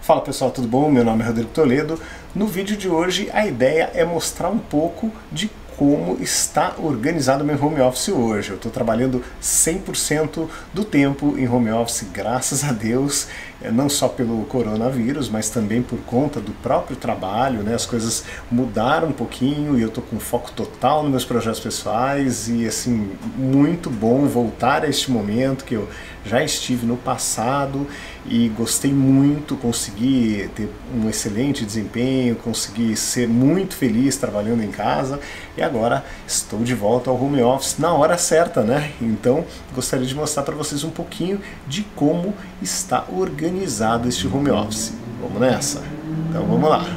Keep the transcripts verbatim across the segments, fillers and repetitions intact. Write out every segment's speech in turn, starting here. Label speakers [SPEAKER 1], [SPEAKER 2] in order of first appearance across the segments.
[SPEAKER 1] Fala pessoal, tudo bom? Meu nome é Rodrigo Toledo. No vídeo de hoje a ideia é mostrar um pouco de como está organizado meu home office hoje. Eu estou trabalhando cem por cento do tempo em home office, graças a Deus, não só pelo coronavírus, mas também por conta do próprio trabalho, né? As coisas mudaram um pouquinho e eu estou com foco total nos meus projetos pessoais e assim, muito bom voltar a este momento que eu já estive no passado e gostei muito, consegui ter um excelente desempenho, consegui ser muito feliz trabalhando em casa e agora estou de volta ao home office na hora certa, né? Então gostaria de mostrar para vocês um pouquinho de como está organizado este home office. Vamos nessa? Então vamos lá.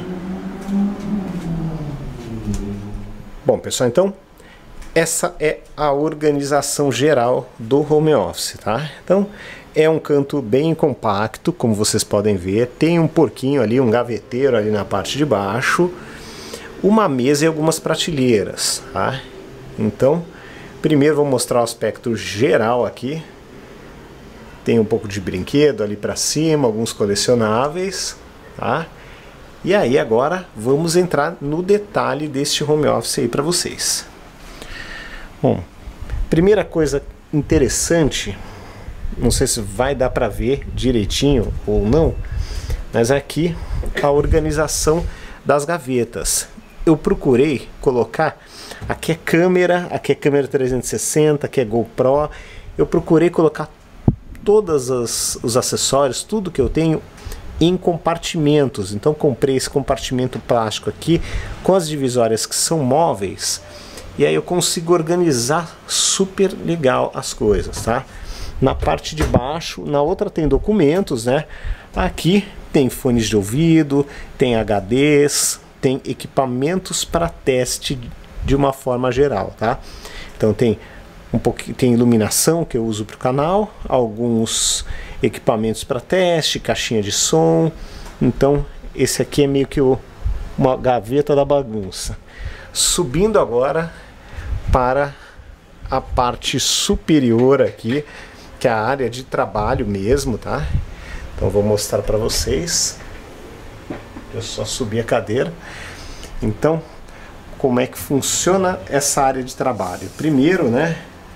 [SPEAKER 1] Bom pessoal, então essa é a organização geral do home office, tá? Então é um canto bem compacto, como vocês podem ver, tem um porquinho ali, um gaveteiro ali na parte de baixo, uma mesa e algumas prateleiras, tá? Então, primeiro vou mostrar o aspecto geral aqui. Tem um pouco de brinquedo ali para cima, alguns colecionáveis, tá? E aí agora vamos entrar no detalhe deste home office aí para vocês. Bom, primeira coisa interessante, não sei se vai dar para ver direitinho ou não, mas aqui a organização das gavetas. Eu procurei colocar, aqui é câmera, aqui é câmera trezentos e sessenta, aqui é GoPro, eu procurei colocar todos os acessórios, tudo que eu tenho em compartimentos. Então comprei esse compartimento plástico aqui com as divisórias que são móveis. E aí eu consigo organizar super legal as coisas, tá? Na parte de baixo, na outra tem documentos, né? Aqui tem fones de ouvido, tem H Ds, tem equipamentos para teste de uma forma geral, tá? Então tem um pouquinho, tem iluminação que eu uso para o canal, alguns equipamentos para teste, caixinha de som. Então esse aqui é meio que o, uma gaveta da bagunça. Subindo agora para a parte superior aqui, que é a área de trabalho mesmo, tá? Então vou mostrar para vocês. Eu só subi a cadeira. Então, como é que funciona essa área de trabalho? Primeiro, né,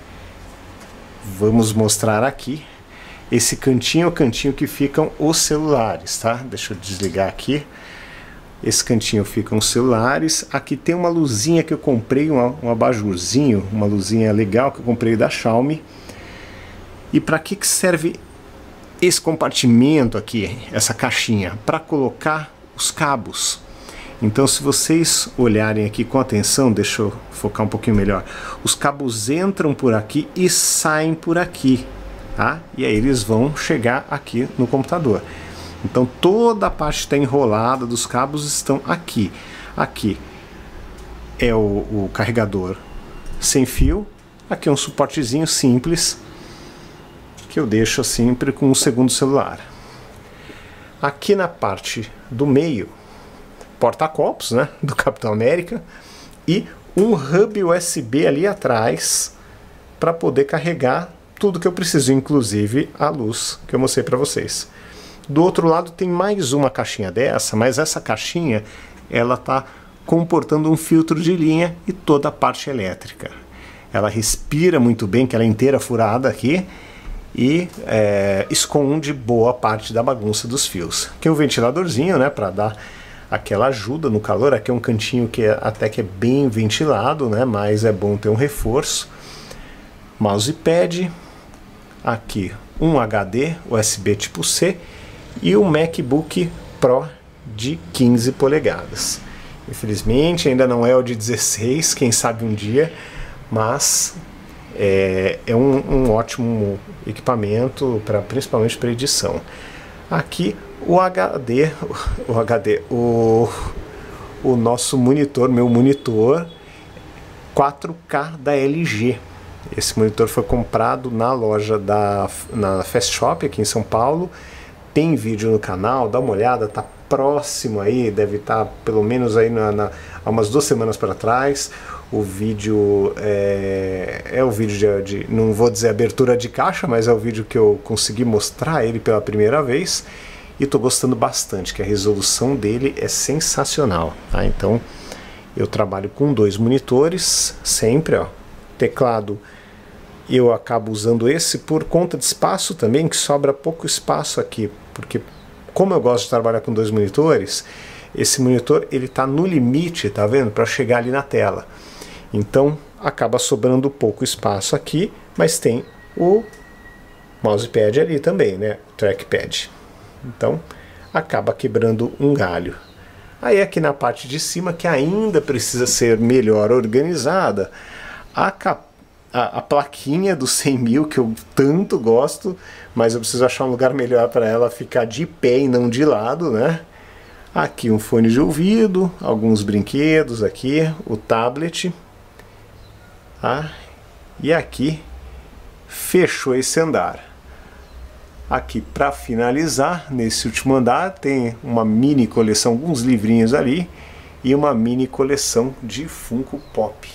[SPEAKER 1] vamos mostrar aqui esse cantinho, é o cantinho que ficam os celulares, tá? Deixa eu desligar aqui. Esse cantinho ficam os celulares. Aqui tem uma luzinha que eu comprei, um, um abajurzinho, uma luzinha legal que eu comprei da Xiaomi. E para que que serve esse compartimento aqui, essa caixinha? Para colocar os cabos. Então, se vocês olharem aqui com atenção, deixa eu focar um pouquinho melhor. Os cabos entram por aqui e saem por aqui, tá? E aí eles vão chegar aqui no computador. Então toda a parte está enrolada dos cabos estão aqui. Aqui é o, o carregador sem fio. Aqui é um suportezinho simples que eu deixo sempre com um segundo celular. Aqui na parte do meio, porta-copos, né, do Capitão América e um hub U S B ali atrás para poder carregar tudo que eu preciso, inclusive a luz que eu mostrei para vocês. Do outro lado tem mais uma caixinha dessa, mas essa caixinha ela está comportando um filtro de linha e toda a parte elétrica. Ela respira muito bem, que ela é inteira furada aqui, e é, esconde boa parte da bagunça dos fios. Aqui é um ventiladorzinho, né, para dar aquela ajuda no calor. Aqui é um cantinho que é, até que é bem ventilado, né, mas é bom ter um reforço. Mousepad, aqui um H D U S B tipo C e o MacBook Pro de quinze polegadas. Infelizmente ainda não é o de dezesseis, quem sabe um dia, mas é, é um, um ótimo equipamento, pra, principalmente para edição. Aqui o H D, o, H D o, o nosso monitor, meu monitor quatro K da L G. Esse monitor foi comprado na loja da na Fast Shop aqui em São Paulo. Tem vídeo no canal, dá uma olhada, tá próximo aí, deve estar tá pelo menos aí na, na, há umas duas semanas para trás. O vídeo é, é o vídeo de, de, não vou dizer abertura de caixa, mas é o vídeo que eu consegui mostrar ele pela primeira vez. e estou gostando bastante, que a resolução dele é sensacional, tá? Então eu trabalho com dois monitores sempre, ó. Teclado eu acabo usando esse por conta de espaço também, que sobra pouco espaço aqui, porque como eu gosto de trabalhar com dois monitores, esse monitor ele está no limite, tá vendo? Para chegar ali na tela. Então acaba sobrando pouco espaço aqui, mas tem o mousepad ali também, né? O trackpad. Então acaba quebrando um galho. Aí aqui na parte de cima, que ainda precisa ser melhor organizada, a, a, a plaquinha do cem mil, que eu tanto gosto, mas eu preciso achar um lugar melhor para ela ficar de pé e não de lado, né? Aqui um fone de ouvido, alguns brinquedos aqui, o tablet. Tá? E aqui fechou esse andar. Aqui para finalizar, nesse último andar tem uma mini coleção, alguns livrinhos ali e uma mini coleção de Funko Pop.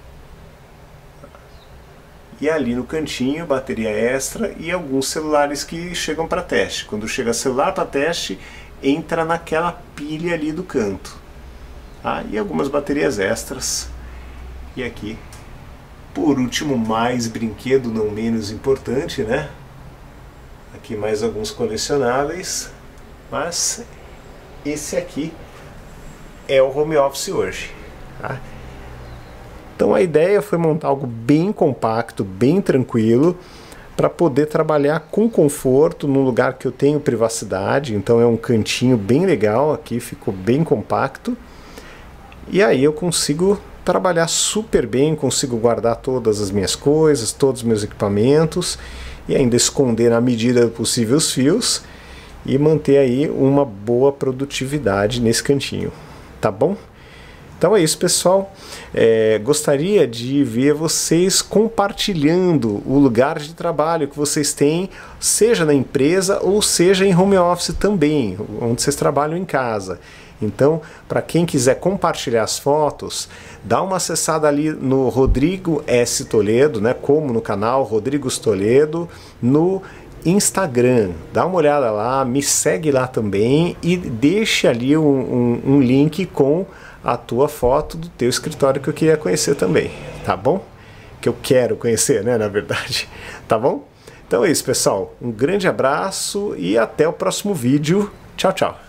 [SPEAKER 1] E ali no cantinho, bateria extra e alguns celulares que chegam para teste. Quando chega celular para teste, entra naquela pilha ali do canto. Ah, e algumas baterias extras. E aqui, por último, mais brinquedo, não menos importante, né? Aqui mais alguns colecionáveis, mas esse aqui é o home office hoje, tá? Então a ideia foi montar algo bem compacto, bem tranquilo, para poder trabalhar com conforto num lugar que eu tenho privacidade. Então é um cantinho bem legal aqui, ficou bem compacto, e aí eu consigo trabalhar super bem, consigo guardar todas as minhas coisas, todos os meus equipamentos, e ainda esconder na medida do possível os fios e manter aí uma boa produtividade nesse cantinho, tá bom? Então é isso, pessoal. É, gostaria de ver vocês compartilhando o lugar de trabalho que vocês têm, seja na empresa ou seja em home office também, onde vocês trabalham em casa. Então, para quem quiser compartilhar as fotos, dá uma acessada ali no Rodrigo S. Toledo, né, como no canal Rodrigo Toledo, no Instagram. Dá uma olhada lá, me segue lá também e deixa ali um, um, um link com a tua foto do teu escritório que eu queria conhecer também, tá bom? Que eu quero conhecer, né, na verdade, tá bom? Então é isso, pessoal. Um grande abraço e até o próximo vídeo. Tchau, tchau.